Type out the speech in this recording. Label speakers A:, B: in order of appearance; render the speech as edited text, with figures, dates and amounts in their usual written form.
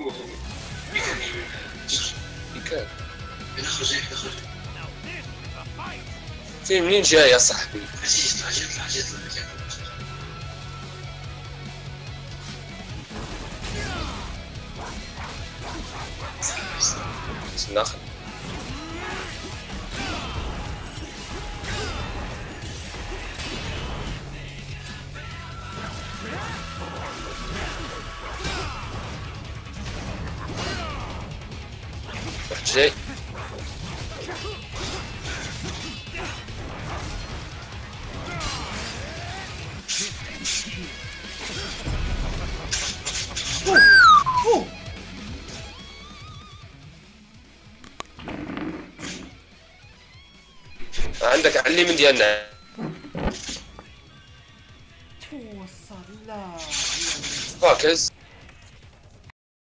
A: يكاد في منين جاي يا صاحبي؟
B: يطلع.
A: ناخذ جاي عندك علي من ديالنا
C: توصل لا
A: فاكز